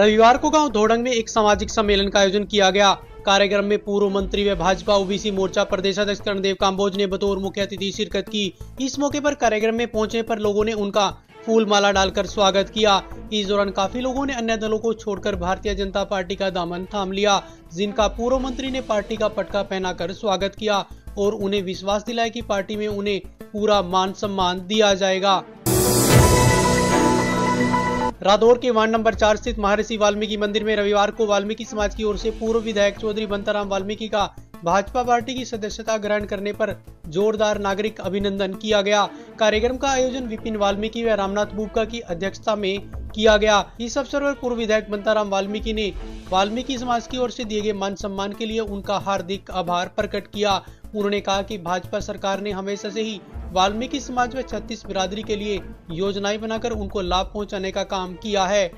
रविवार को गांव धोडंग में एक सामाजिक सम्मेलन का आयोजन किया गया। कार्यक्रम में पूर्व मंत्री व भाजपा ओबीसी मोर्चा प्रदेशाध्यक्ष कर्णदेव काम्बोज ने बतौर मुख्य अतिथि शिरकत की। इस मौके पर कार्यक्रम में पहुंचने पर लोगों ने उनका फूल माला डालकर स्वागत किया। इस दौरान काफी लोगों ने अन्य दलों को छोड़कर भारतीय जनता पार्टी का दामन थाम लिया, जिनका पूर्व मंत्री ने पार्टी का पटका पहनाकर स्वागत किया और उन्हें विश्वास दिलाया कि पार्टी में उन्हें पूरा मान सम्मान दिया जाएगा। रादौर के वार्ड नंबर 4 स्थित महर्षि वाल्मीकि मंदिर में रविवार को वाल्मीकि समाज की ओर से पूर्व विधायक चौधरी बंताराम वाल्मीकि का भाजपा पार्टी की सदस्यता ग्रहण करने पर जोरदार नागरिक अभिनंदन किया गया। कार्यक्रम का आयोजन विपिन वाल्मीकि व रामनाथ बुबका की अध्यक्षता में किया गया। इस अवसर पर पूर्व विधायक बंताराम वाल्मीकि ने वाल्मीकि समाज की ओर से दिए गए मान सम्मान के लिए उनका हार्दिक आभार प्रकट किया। उन्होंने कहा कि भाजपा सरकार ने हमेशा से ही वाल्मीकि समाज व 36 बिरादरी के लिए योजनाएं बनाकर उनको लाभ पहुंचाने का काम किया है।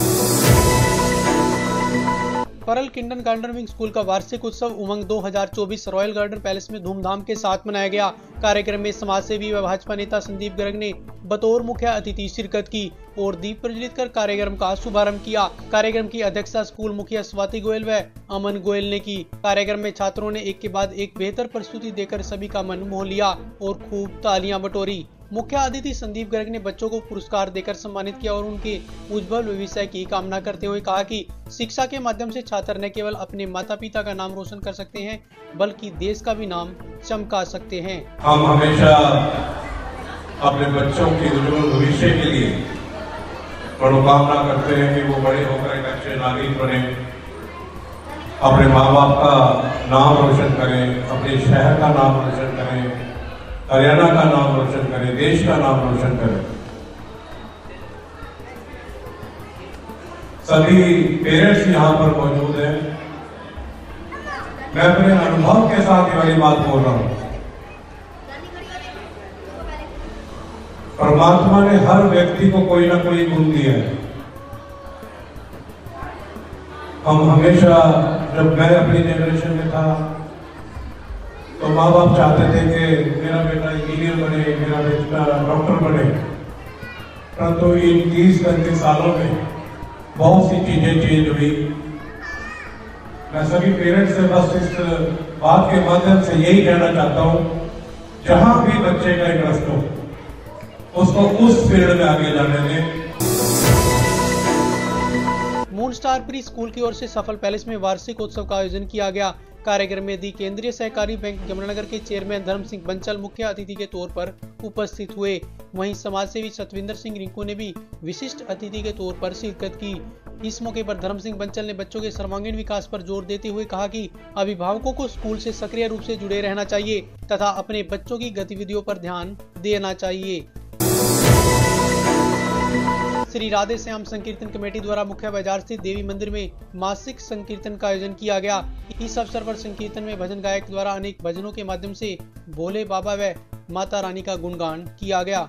परल किंडरगार्टन विंग स्कूल का वार्षिक उत्सव उमंग 2024 रॉयल गार्डन पैलेस में धूमधाम के साथ मनाया गया। कार्यक्रम में समाजसेवी व भाजपा नेता संदीप गर्ग ने बतौर मुख्य अतिथि शिरकत की और दीप प्रज्वलित कर कार्यक्रम का शुभारंभ किया। कार्यक्रम की अध्यक्षता स्कूल मुखिया स्वाति गोयल व अमन गोयल ने की। कार्यक्रम में छात्रों ने एक के बाद एक बेहतर प्रस्तुति देकर सभी का मन मोह लिया और खूब तालियां बटोरी। मुख्य अतिथि संदीप गर्ग ने बच्चों को पुरस्कार देकर सम्मानित किया और उनके उज्जवल भविष्य की कामना करते हुए कहा कि शिक्षा के माध्यम से छात्र न केवल अपने माता पिता का नाम रोशन कर सकते हैं बल्कि देश का भी नाम चमका सकते हैं। हम हमेशा अपने बच्चों के उज्जवल भविष्य के लिए मनोकामना करते हैं कि वो बड़े होकर एक अच्छे नागरिक बने, अपने माँ बाप का नाम रोशन करें, अपने शहर का नाम रोशन करें, हरियाणा का नाम रोशन करें, देश का नाम रोशन करें। सभी पेरेंट्स यहाँ पर मौजूद हैं। मैं अपने अनुभव के साथ ये वाली बात बोल रहा हूँ। परमात्मा ने हर व्यक्ति को कोई ना कोई गुण दिया है। हम हमेशा, जब मैं अपनी जनरेशन में था तो माँ बाप चाहते थे कि मेरा बेटा इंजीनियर बने, मेरा बेटा डॉक्टर बने, परंतु इन 30-35 सालों में बहुत सी चीजें चेंज हुई। मैं सभी पेरेंट्स से बस इस बात के माध्यम से यही कहना चाहता हूँ, जहां भी बच्चे का इंटरेस्ट हो उसको उस फील्ड में आगे जाने दें। मून स्टार प्री स्कूल की ओर से सफल पैलेस में वार्षिक उत्सव का आयोजन किया गया। कार्यक्रम में दी केंद्रीय सहकारी बैंक यमुनानगर के चेयरमैन धर्म सिंह बंसल मुख्य अतिथि के तौर पर उपस्थित हुए। वहीं समाजसेवी सतविंदर सिंह रिंकू ने भी विशिष्ट अतिथि के तौर पर शिरकत की। इस मौके पर धर्म सिंह बंसल ने बच्चों के सर्वांगीण विकास पर जोर देते हुए कहा कि अभिभावकों को स्कूल से सक्रिय रूप से जुड़े रहना चाहिए तथा अपने बच्चों की गतिविधियों पर ध्यान देना चाहिए। श्री राधे श्याम संकीर्तन कमेटी द्वारा मुख्य बाजार स्थित देवी मंदिर में मासिक संकीर्तन का आयोजन किया गया। इस अवसर पर संकीर्तन में भजन गायक द्वारा अनेक भजनों के माध्यम से भोले बाबा व माता रानी का गुणगान किया गया।